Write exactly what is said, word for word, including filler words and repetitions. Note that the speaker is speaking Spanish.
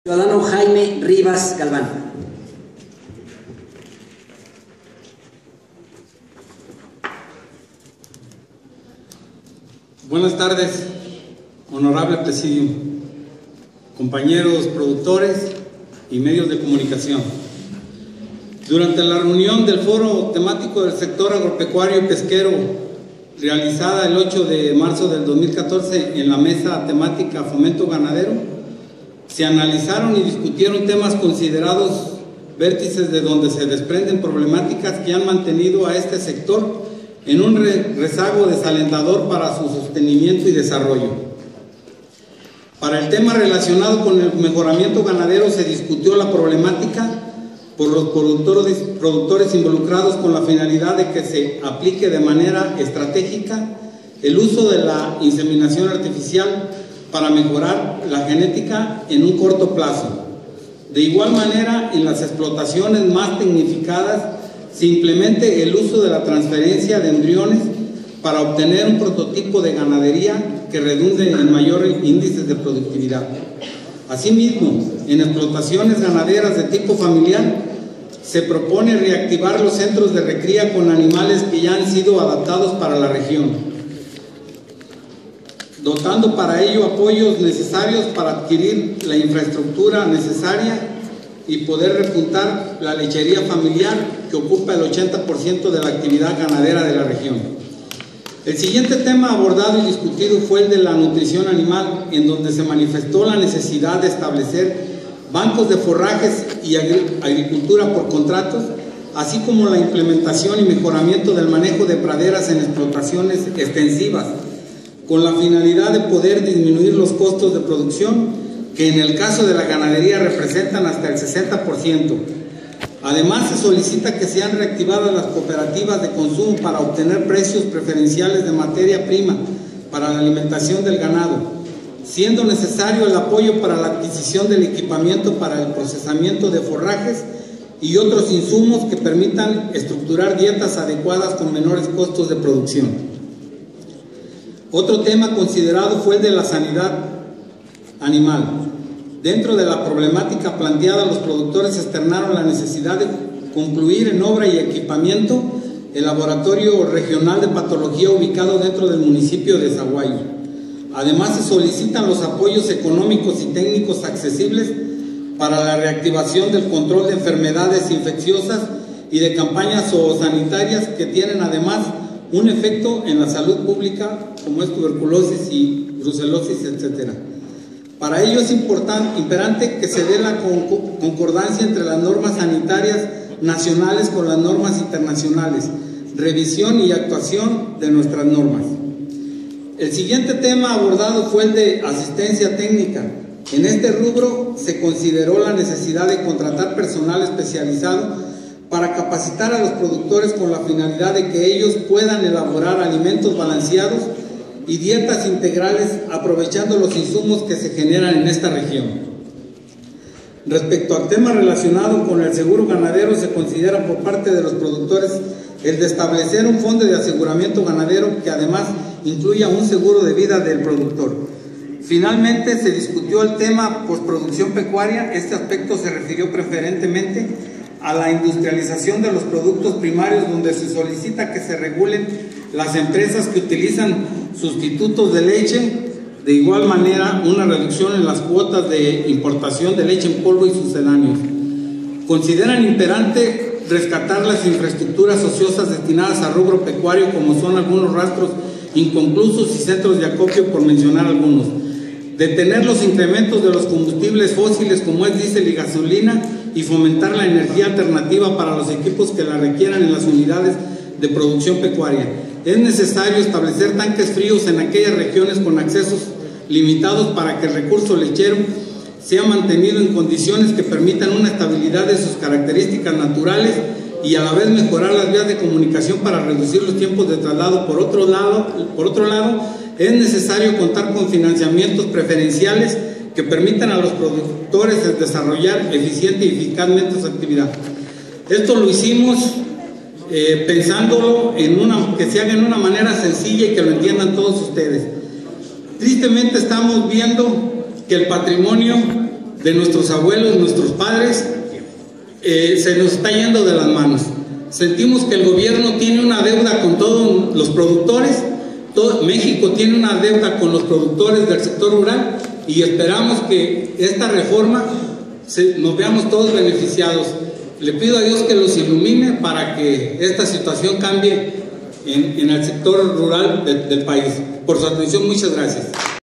Ciudadano Jaime Rivas Galván. Buenas tardes, honorable presidio, compañeros productores y medios de comunicación. Durante la reunión del foro temático del sector agropecuario y pesquero, realizada el ocho de marzo del dos mil catorce en la mesa temática Fomento Ganadero, se analizaron y discutieron temas considerados vértices de donde se desprenden problemáticas que han mantenido a este sector en un rezago desalentador para su sostenimiento y desarrollo. Para el tema relacionado con el mejoramiento ganadero se discutió la problemática por los productores, productores involucrados con la finalidad de que se aplique de manera estratégica el uso de la inseminación artificial para mejorar la genética en un corto plazo. De igual manera, en las explotaciones más tecnificadas se implemente el uso de la transferencia de embriones para obtener un prototipo de ganadería que redunde en mayores índices de productividad. Asimismo, en explotaciones ganaderas de tipo familiar, se propone reactivar los centros de recría con animales que ya han sido adaptados para la región, dotando para ello apoyos necesarios para adquirir la infraestructura necesaria y poder repuntar la lechería familiar que ocupa el ochenta por ciento de la actividad ganadera de la región. El siguiente tema abordado y discutido fue el de la nutrición animal, en donde se manifestó la necesidad de establecer bancos de forrajes y agricultura por contratos, así como la implementación y mejoramiento del manejo de praderas en explotaciones extensivas, con la finalidad de poder disminuir los costos de producción, que en el caso de la ganadería representan hasta el sesenta por ciento. Además, se solicita que sean reactivadas las cooperativas de consumo para obtener precios preferenciales de materia prima para la alimentación del ganado, siendo necesario el apoyo para la adquisición del equipamiento para el procesamiento de forrajes y otros insumos que permitan estructurar dietas adecuadas con menores costos de producción. Otro tema considerado fue el de la sanidad animal. Dentro de la problemática planteada, los productores externaron la necesidad de concluir en obra y equipamiento el laboratorio regional de patología ubicado dentro del municipio de Zaguayo. Además, se solicitan los apoyos económicos y técnicos accesibles para la reactivación del control de enfermedades infecciosas y de campañas zoosanitarias que tienen además un efecto en la salud pública, como es tuberculosis y brucelosis, etcétera. Para ello es importante, imperante que se dé la concordancia entre las normas sanitarias nacionales con las normas internacionales, revisión y actuación de nuestras normas. El siguiente tema abordado fue el de asistencia técnica. En este rubro se consideró la necesidad de contratar personal especializado para capacitar a los productores con la finalidad de que ellos puedan elaborar alimentos balanceados y dietas integrales aprovechando los insumos que se generan en esta región. Respecto al tema relacionado con el seguro ganadero, se considera por parte de los productores el de establecer un fondo de aseguramiento ganadero que además incluya un seguro de vida del productor. Finalmente se discutió el tema postproducción pecuaria. Este aspecto se refirió preferentemente a la industrialización de los productos primarios, donde se solicita que se regulen las empresas que utilizan sustitutos de leche, de igual manera una reducción en las cuotas de importación de leche en polvo y sucedáneos. Consideran imperante rescatar las infraestructuras ociosas destinadas a rubro pecuario, como son algunos rastros inconclusos y centros de acopio, por mencionar algunos. Detener los incrementos de los combustibles fósiles como es diésel y gasolina y fomentar la energía alternativa para los equipos que la requieran en las unidades de producción pecuaria. Es necesario establecer tanques fríos en aquellas regiones con accesos limitados para que el recurso lechero sea mantenido en condiciones que permitan una estabilidad de sus características naturales y a la vez mejorar las vías de comunicación para reducir los tiempos de traslado. Por otro lado, por otro lado, es necesario contar con financiamientos preferenciales que permitan a los productores desarrollar eficiente y eficazmente su actividad. Esto lo hicimos eh, pensándolo en una, que se haga en una manera sencilla y que lo entiendan todos ustedes. Tristemente estamos viendo que el patrimonio de nuestros abuelos, nuestros padres, eh, se nos está yendo de las manos. Sentimos que el gobierno tiene una deuda con todos los productores, todo, México tiene una deuda con los productores del sector rural, y esperamos que esta reforma se, nos veamos todos beneficiados. Le pido a Dios que los ilumine para que esta situación cambie en, en el sector rural de, del país. Por su atención, muchas gracias.